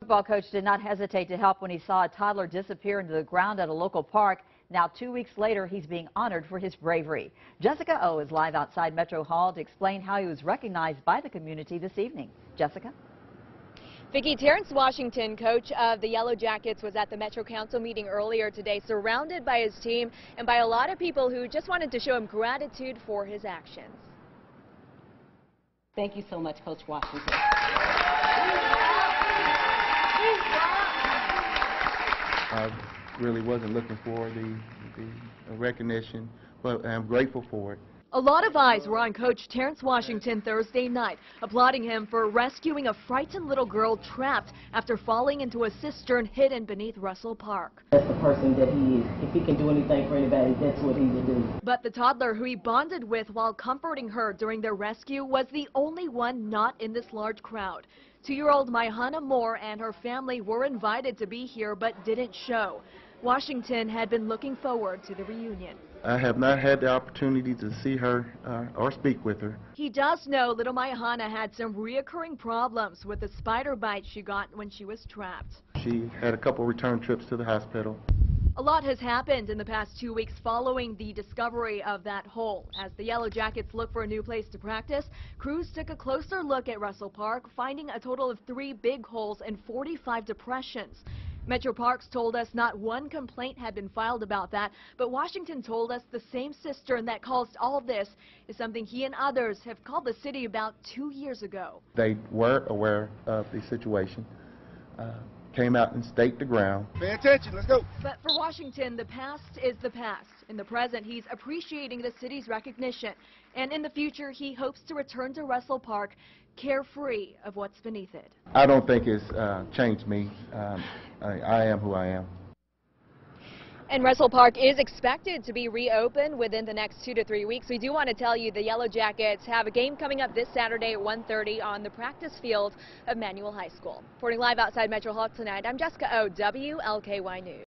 Football coach did not hesitate to help when he saw a toddler disappear into the ground at a local park. Now 2 weeks later, he's being honored for his bravery. Jessica O is live outside Metro Hall to explain how he was recognized by the community this evening. Jessica? Vicki, Terrence Washington, coach of the Yellow Jackets, was at the Metro Council meeting earlier today, surrounded by his team and by a lot of people who just wanted to show him gratitude for his actions. Thank you so much, Coach Washington. I really wasn't looking for the recognition, but I'm grateful for it. A lot of eyes were on Coach Terrence Washington Thursday night, applauding him for rescuing a frightened little girl trapped after falling into a cistern hidden beneath Russell Park. That's the person that he is. If he can do anything for anybody, that's what he would do. But the toddler who he bonded with while comforting her during their rescue was the only one not in this large crowd. 2-year-old Maihana Moore and her family were invited to be here but didn't show. Washington had been looking forward to the reunion. I have not had the opportunity to see her or speak with her. He does know little Maihana had some reoccurring problems with the spider bite she got when she was trapped. She had a couple return trips to the hospital. A lot has happened in the past 2 weeks following the discovery of that hole. As the Yellow Jackets look for a new place to practice, crews took a closer look at Russell Park, finding a total of 3 big holes and 45 depressions. Metro Parks told us not one complaint had been filed about that, but Washington told us the same cistern that caused all this is something he and others have called the city about 2 years ago. They were aware of the situation, came out and staked the ground. Pay attention, let's go. But for Washington, the past is the past. In the present, he's appreciating the city's recognition. And in the future, he hopes to return to Russell Park carefree of what's beneath it. I don't think it's changed me. I am who I am. And Russell Park is expected to be reopened within the next 2 to 3 weeks. We do want to tell you the Yellow Jackets have a game coming up this Saturday at 1:30 on the practice field of Manual High School. Reporting live outside Metro Hall tonight, I'm Jessica O, WLKY News.